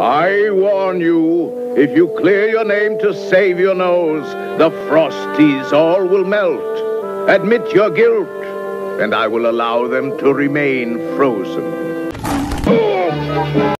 I warn you, if you clear your name to save your nose, the Frosties all will melt. Admit your guilt, and I will allow them to remain frozen.